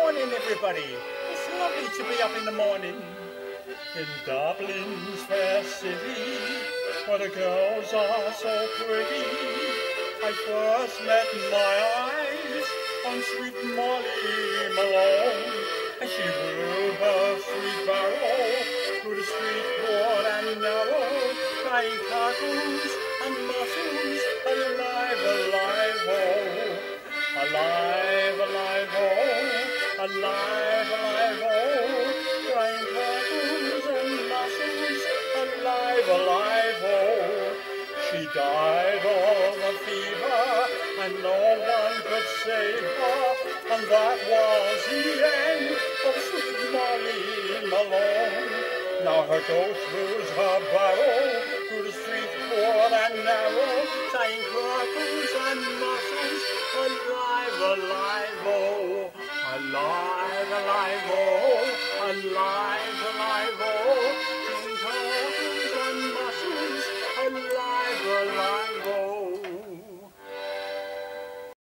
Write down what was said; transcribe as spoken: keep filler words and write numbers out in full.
morning, everybody. It's lovely to be up in the morning. In Dublin's fair city, where the girls are so pretty, I first met my eyes on sweet Molly Malone, as she wheeled her sweet barrow through the street broad and narrow, crying cockles and mussels, alive, alive, oh, alive, alive, oh, alive, alive, oh, crying cockles and mussels, alive, alive, oh. She died of a fever, and no one could save her, and that was the end of sweet Molly Malone. Now her ghost moves her barrow through the streets broad and narrow, tying cockles and mussels, alive, alive, oh, alive, alive, oh, alive.